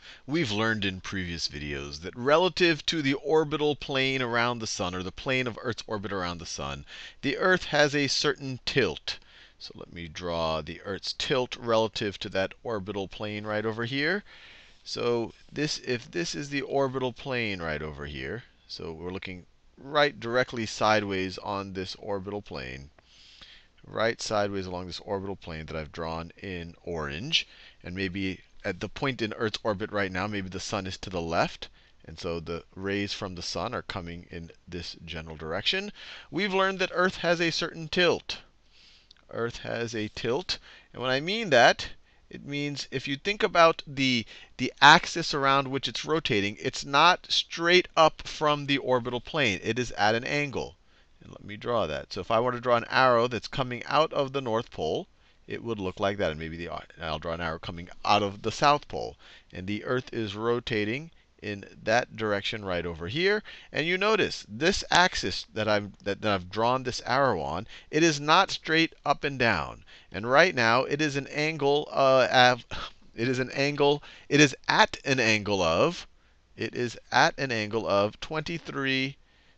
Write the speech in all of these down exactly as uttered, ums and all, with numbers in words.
We've learned in previous videos that relative to the orbital plane around the sun, or the plane of Earth's orbit around the sun, the Earth has a certain tilt. So let me draw the Earth's tilt relative to that orbital plane right over here. So this, if this is the orbital plane right over here, so we're looking right directly sideways on this orbital plane, right sideways along this orbital plane that I've drawn in orange. And maybe at the point in Earth's orbit right now, maybe the sun is to the left. And so the rays from the sun are coming in this general direction. We've learned that Earth has a certain tilt. Earth has a tilt. And when I mean that, it means if you think about the, the axis around which it's rotating, it's not straight up from the orbital plane. It is at an angle. And let me draw that. So if I were to draw an arrow that's coming out of the North Pole, it would look like that. And maybe the, I'll draw an arrow coming out of the South Pole. And the Earth is rotating in that direction right over here. And you notice this axis that I've, that, that I've drawn this arrow on, it is not straight up and down. And right now, it is an angle, uh, av, it is an angle, it is at an angle of, it is at an angle of twenty-three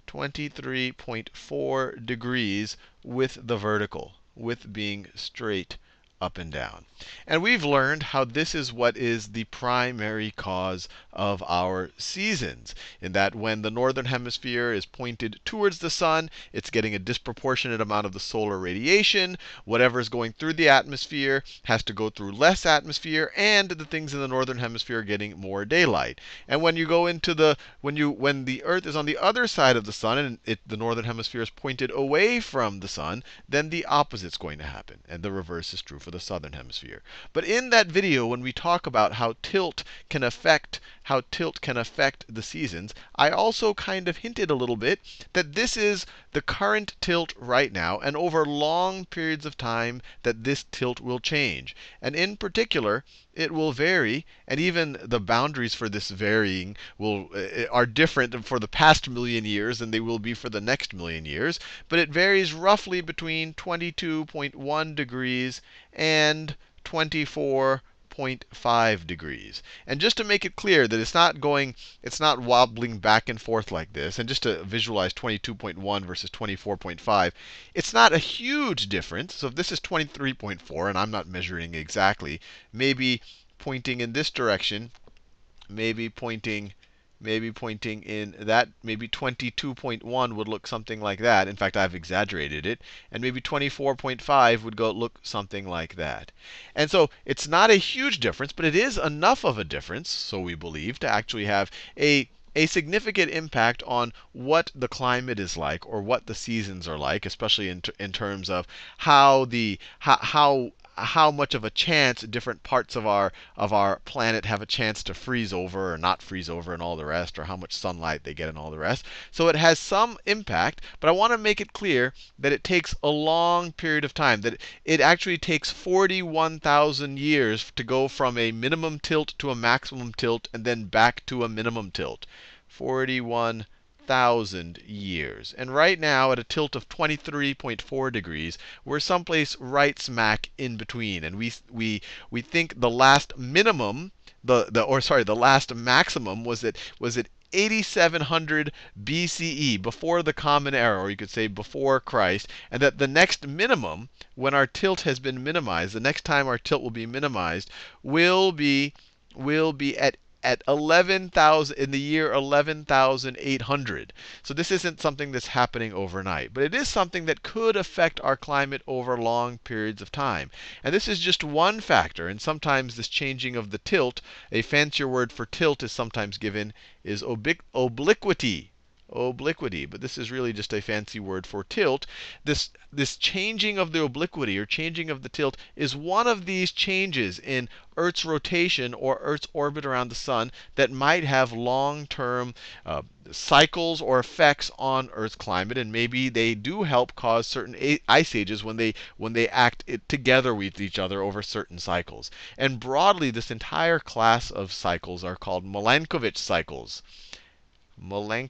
point four degrees with the vertical, with being straight up and down. And we've learned how this is what is the primary cause of our seasons, in that when the northern hemisphere is pointed towards the sun, it's getting a disproportionate amount of the solar radiation. Whatever is going through the atmosphere has to go through less atmosphere, and the things in the northern hemisphere are getting more daylight. And when you go into the when you when the Earth is on the other side of the sun, and it, the northern hemisphere is pointed away from the sun, then the opposite is going to happen, and the reverse is true for the southern hemisphere. But in that video, when we talk about how tilt can affect how tilt can affect the seasons, I also kind of hinted a little bit that this is the current tilt right now, and over long periods of time that this tilt will change. And in particular, it will vary, and even the boundaries for this varying will are different for the past million years than they will be for the next million years. But it varies roughly between twenty-two point one degrees and twenty-four point five degrees. And just to make it clear that it's not going, it's not wobbling back and forth like this, and just to visualize twenty-two point one versus twenty-four point five, it's not a huge difference. So if this is twenty-three point four, and I'm not measuring exactly, maybe pointing in this direction, maybe pointing maybe pointing in that, maybe twenty-two point one would look something like that. In fact, I've exaggerated it. And maybe twenty-four point five would go look something like that. And so it's not a huge difference, but it is enough of a difference, so we believe, to actually have a a significant impact on what the climate is like, or what the seasons are like, especially in, in terms of how the how, how how much of a chance different parts of our of our planet have a chance to freeze over or not freeze over and all the rest, or how much sunlight they get and all the rest. So it has some impact, but I want to make it clear that it takes a long period of time, that it actually takes forty-one thousand years to go from a minimum tilt to a maximum tilt and then back to a minimum tilt. forty-one thousand years. And right now, at a tilt of twenty-three point four degrees, we're someplace right smack in between. And we we we think the last minimum, the the or sorry, the last maximum was at was at eighty-seven hundred B C E, before the Common Era, or you could say before Christ, and that the next minimum, when our tilt has been minimized, the next time our tilt will be minimized, will be will be at at eleven thousand, in the year eleven thousand eight hundred. So this isn't something that's happening overnight, but it is something that could affect our climate over long periods of time. And this is just one factor. And sometimes this changing of the tilt, a fancier word for tilt is sometimes given, is obliq obliquity. Obliquity, but this is really just a fancy word for tilt. This, this changing of the obliquity, or changing of the tilt, is one of these changes in Earth's rotation or Earth's orbit around the sun that might have long-term uh, cycles or effects on Earth's climate, and maybe they do help cause certain ice ages when they when they act it together with each other over certain cycles. And broadly, this entire class of cycles are called Milankovitch cycles.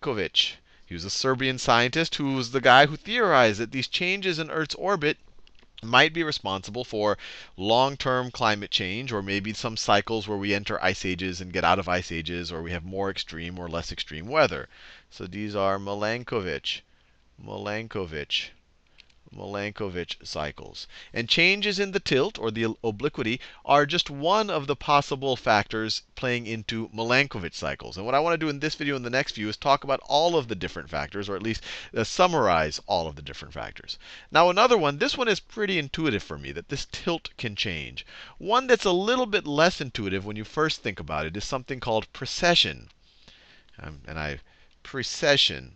Milankovitch. He was a Serbian scientist who was the guy who theorized that these changes in Earth's orbit might be responsible for long-term climate change, or maybe some cycles where we enter ice ages and get out of ice ages, or we have more extreme or less extreme weather. So these are Milankovitch, Milankovitch, Milankovitch cycles. And changes in the tilt, or the obliquity, are just one of the possible factors playing into Milankovitch cycles. And what I want to do in this video and the next view is talk about all of the different factors, or at least uh, summarize all of the different factors. Now another one, this one is pretty intuitive for me, that this tilt can change. One that's a little bit less intuitive when you first think about it is something called precession. Um, and I, precession,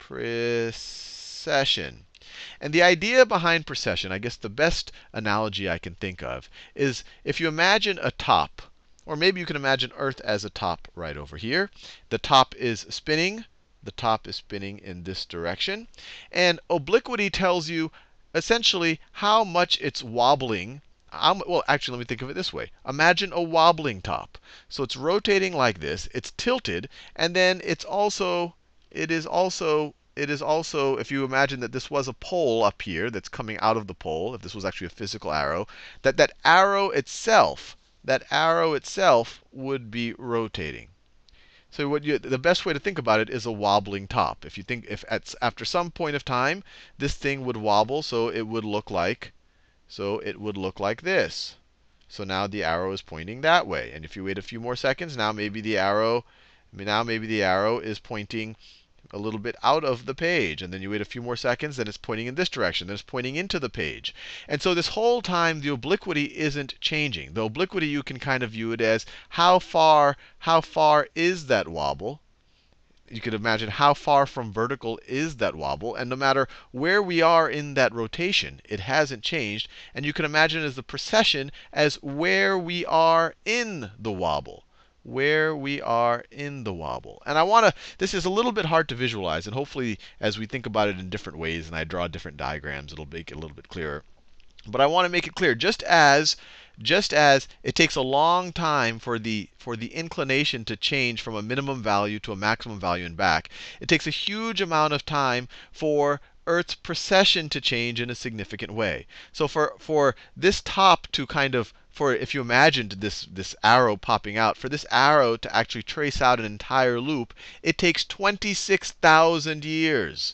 precession. And the idea behind precession, I guess the best analogy I can think of, is if you imagine a top, or maybe you can imagine Earth as a top right over here. The top is spinning. The top is spinning in this direction. And obliquity tells you essentially how much it's wobbling. Um, well, actually, let me think of it this way. Imagine a wobbling top. So it's rotating like this. It's tilted. And then it's also, it is also It is also, if you imagine that this was a pole up here that's coming out of the pole, if this was actually a physical arrow, that that arrow itself, that arrow itself would be rotating. So what you, the best way to think about it is a wobbling top. If you think, if at, after some point of time, this thing would wobble, so it would look like, so it would look like this. So now the arrow is pointing that way. And if you wait a few more seconds, now maybe the arrow, now maybe the arrow is pointing a little bit out of the page. And then you wait a few more seconds, then it's pointing in this direction. Then it's pointing into the page. And so this whole time, the obliquity isn't changing. The obliquity, you can kind of view it as how far, how far is that wobble? You could imagine how far from vertical is that wobble. And no matter where we are in that rotation, it hasn't changed. And you can imagine as the precession as where we are in the wobble. Where we are in the wobble. And I want to, this is a little bit hard to visualize. And hopefully, as we think about it in different ways and I draw different diagrams, it'll make it a little bit clearer. But I want to make it clear, just as just as it takes a long time for the for the inclination to change from a minimum value to a maximum value and back, it takes a huge amount of time for Earth's precession to change in a significant way. So for for this top to kind of, for if you imagined this this arrow popping out, for this arrow to actually trace out an entire loop, it takes twenty-six thousand years.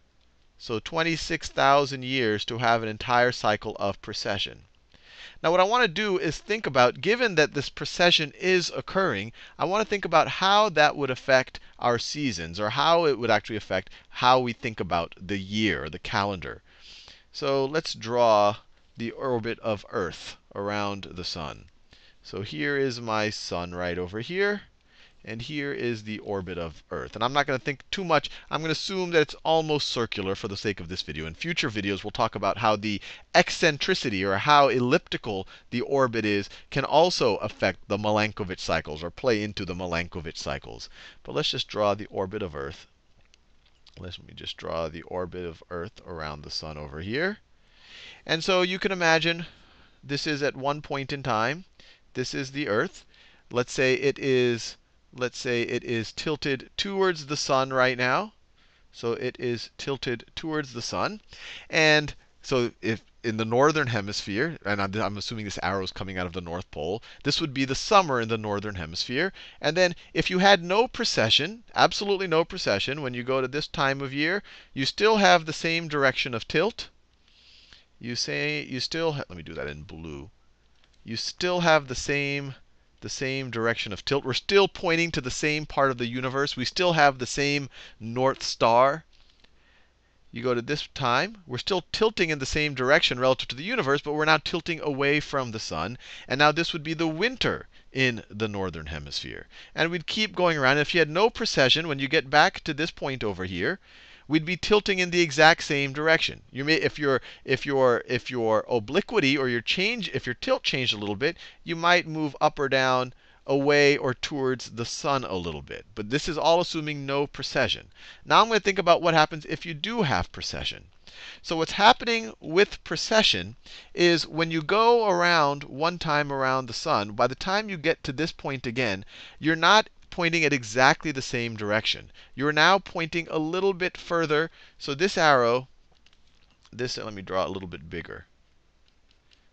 So twenty-six thousand years to have an entire cycle of precession. Now what I want to do is think about, given that this precession is occurring, I want to think about how that would affect our seasons, or how it would actually affect how we think about the year, the calendar. So let's draw the orbit of Earth around the sun. So here is my sun right over here. And here is the orbit of Earth. And I'm not going to think too much. I'm going to assume that it's almost circular for the sake of this video. In future videos, we'll talk about how the eccentricity, or how elliptical the orbit is, can also affect the Milankovitch cycles, or play into the Milankovitch cycles. But let's just draw the orbit of Earth. Let me just draw the orbit of Earth around the sun over here. And so you can imagine this is at one point in time. This is the Earth. Let's say it is Let's say it is tilted towards the sun right now. So it is tilted towards the sun. And so if in the northern hemisphere, and I'm, I'm assuming this arrow is coming out of the North Pole, this would be the summer in the northern hemisphere. And then if you had no precession, absolutely no precession, when you go to this time of year, you still have the same direction of tilt. You say you still have, let me do that in blue. You still have the same the same direction of tilt. We're still pointing to the same part of the universe. We still have the same North Star. You go to this time, we're still tilting in the same direction relative to the universe, but we're now tilting away from the sun. And now this would be the winter in the northern hemisphere. And we'd keep going around. If you had no precession, when you get back to this point over here, we'd be tilting in the exact same direction. You may, if your if your if your obliquity, or your change, if your tilt changed a little bit, you might move up or down, away or towards the sun a little bit. But this is all assuming no precession. Now I'm going to think about what happens if you do have precession. So what's happening with precession is when you go around one time around the sun, by the time you get to this point again, you're not pointing at exactly the same direction. You're now pointing a little bit further. So this arrow, this, let me draw it a little bit bigger.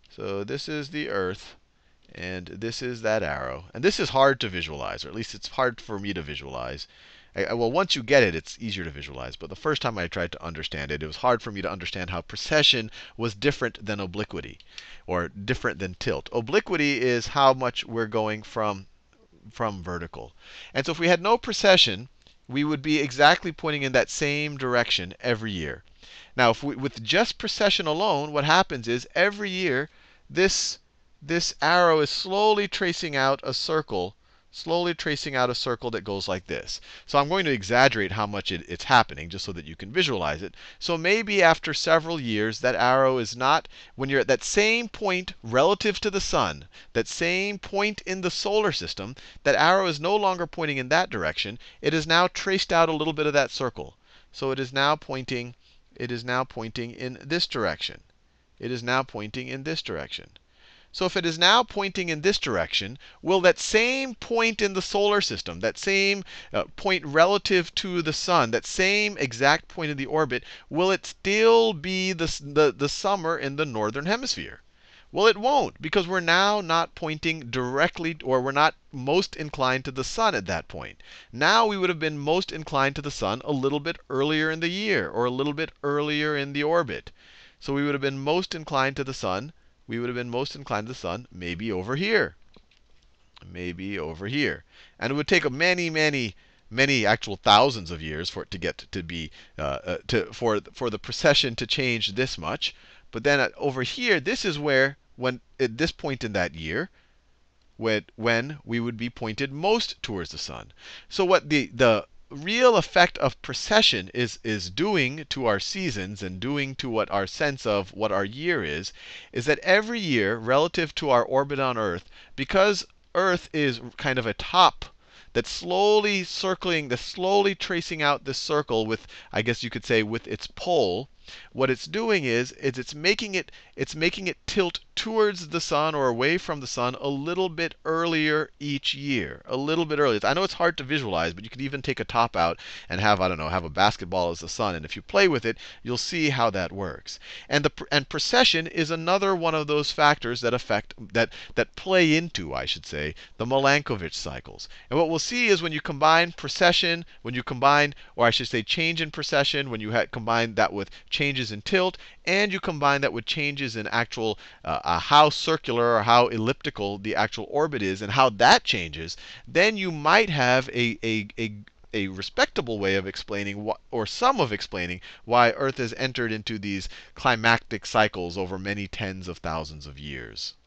So this is the Earth, and this is that arrow. And this is hard to visualize, or at least it's hard for me to visualize. I, well, once you get it, it's easier to visualize. But the first time I tried to understand it, it was hard for me to understand how precession was different than obliquity, or different than tilt. Obliquity is how much we're going from, from vertical. And so if we had no precession, we would be exactly pointing in that same direction every year. Now, if we, with just precession alone, what happens is every year, this, this arrow is slowly tracing out a circle, slowly tracing out a circle that goes like this. So I'm going to exaggerate how much it, it's happening, just so that you can visualize it. So maybe after several years, that arrow is not, when you're at that same point relative to the sun, that same point in the solar system, that arrow is no longer pointing in that direction. It has now traced out a little bit of that circle. So it is now pointing It is now pointing in this direction. It is now pointing in this direction. So if it is now pointing in this direction, will that same point in the solar system, that same uh, point relative to the sun, that same exact point in the orbit, will it still be the, the, the summer in the northern hemisphere? Well, it won't, because we're now not pointing directly, or we're not most inclined to the sun at that point. Now we would have been most inclined to the sun a little bit earlier in the year, or a little bit earlier in the orbit. So we would have been most inclined to the sun. We would have been most inclined to the sun maybe over here. Maybe over here. And it would take a many, many, many actual thousands of years for it to get to be, uh, uh, to, for, for the precession to change this much. But then uh, over here, this is where, when at this point in that year, when, when we would be pointed most towards the sun. So what the, the real effect of precession is, is doing to our seasons, and doing to what our sense of what our year is, is that every year, relative to our orbit on Earth, because Earth is kind of a top that's slowly circling, that's slowly tracing out this circle with, I guess you could say, with its pole, what it's doing is, is it's making it, it's making it tilt towards the sun, or away from the sun, a little bit earlier each year. A little bit earlier. I know it's hard to visualize, but you could even take a top out and have, I don't know, have a basketball as the sun. And if you play with it, you'll see how that works. And the and precession is another one of those factors that affect, that that play into, I should say, the Milankovitch cycles. And what we'll see is when you combine precession, when you combine, or I should say change in precession, when you ha combine that with changes in tilt, and you combine that with changes in actual uh, uh, how circular or how elliptical the actual orbit is, and how that changes, then you might have a, a, a, a respectable way of explaining, what, or some of explaining, why Earth has entered into these climactic cycles over many tens of thousands of years.